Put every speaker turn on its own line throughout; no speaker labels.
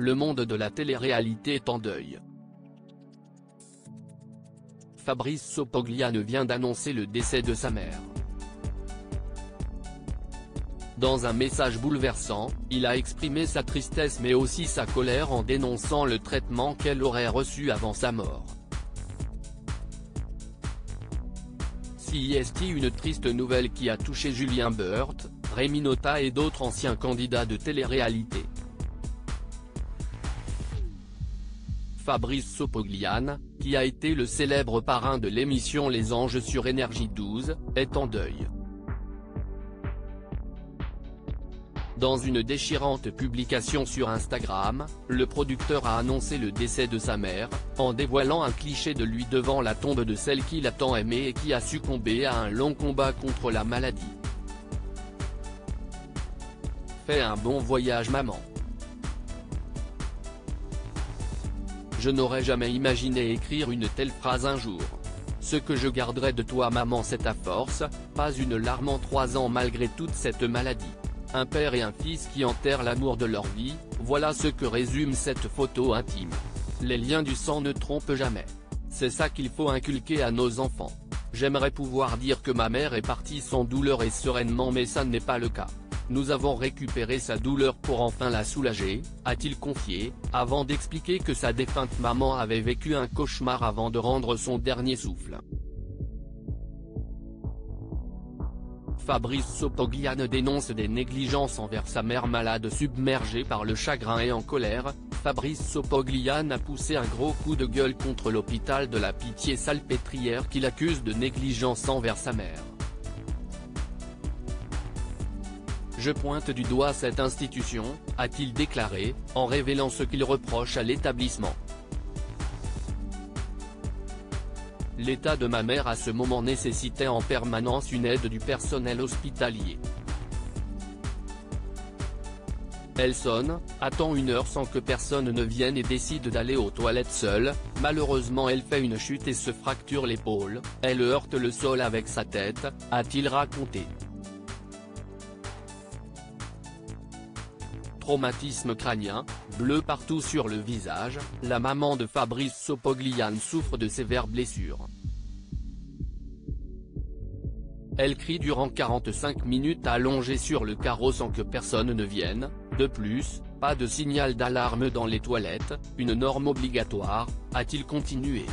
le monde de la télé-réalité est en deuil. Fabrice Sopogliane vient d'annoncer le décès de sa mère. Dans un message bouleversant, il a exprimé sa tristesse mais aussi sa colère en dénonçant le traitement qu'elle aurait reçu avant sa mort. C'est une triste nouvelle qui a touché Julien Burt, Rémi Notta et d'autres anciens candidats de télé-réalité. Fabrice Sopogliane, qui a été le célèbre parrain de l'émission Les Anges sur Énergie 12, est en deuil. Dans une déchirante publication sur Instagram, le producteur a annoncé le décès de sa mère, en dévoilant un cliché de lui devant la tombe de celle qu'il a tant aimée et qui a succombé à un long combat contre la maladie. Fais un bon voyage maman. Je n'aurais jamais imaginé écrire une telle phrase un jour. Ce que je garderai de toi maman c'est ta force, pas une larme en 3 ans malgré toute cette maladie. Un père et un fils qui enterrent l'amour de leur vie, voilà ce que résume cette photo intime. Les liens du sang ne trompent jamais. C'est ça qu'il faut inculquer à nos enfants. J'aimerais pouvoir dire que ma mère est partie sans douleur et sereinement mais ça n'est pas le cas. Nous avons récupéré sa douleur pour enfin la soulager, a-t-il confié, avant d'expliquer que sa défunte maman avait vécu un cauchemar avant de rendre son dernier souffle. Fabrice Sopogliane dénonce des négligences envers sa mère malade submergée par le chagrin et en colère. Fabrice Sopogliane a poussé un gros coup de gueule contre l'hôpital de la Pitié-Salpêtrière qu'il accuse de négligence envers sa mère. Je pointe du doigt cette institution, a-t-il déclaré, en révélant ce qu'il reproche à l'établissement. L'état de ma mère à ce moment nécessitait en permanence une aide du personnel hospitalier. Elle sonne, attend 1 heure sans que personne ne vienne et décide d'aller aux toilettes seule. Malheureusement elle fait une chute et se fracture l'épaule, elle heurte le sol avec sa tête, a-t-il raconté. Traumatisme crânien, bleu partout sur le visage, la maman de Fabrice Sopogliane souffre de sévères blessures. Elle crie durant 45 minutes allongée sur le carreau sans que personne ne vienne. De plus, pas de signal d'alarme dans les toilettes, une norme obligatoire, a-t-il continué.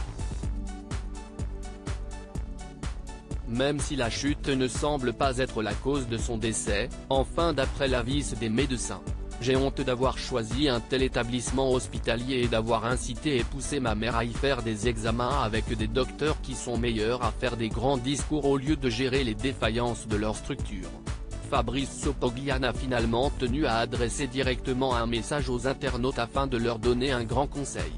Même si la chute ne semble pas être la cause de son décès, enfin d'après l'avis des médecins. J'ai honte d'avoir choisi un tel établissement hospitalier et d'avoir incité et poussé ma mère à y faire des examens avec des docteurs qui sont meilleurs à faire des grands discours au lieu de gérer les défaillances de leur structure. Fabrice Sopogliane a finalement tenu à adresser directement un message aux internautes afin de leur donner un grand conseil.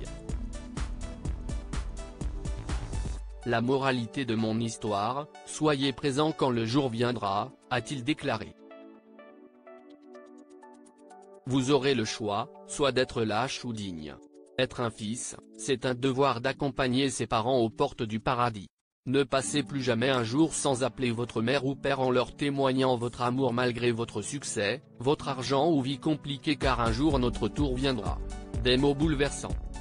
La moralité de mon histoire, soyez présents quand le jour viendra, a-t-il déclaré. Vous aurez le choix, soit d'être lâche ou digne. Être un fils, c'est un devoir d'accompagner ses parents aux portes du paradis. Ne passez plus jamais un jour sans appeler votre mère ou père en leur témoignant votre amour malgré votre succès, votre argent ou vie compliquée car un jour notre tour viendra. Des mots bouleversants.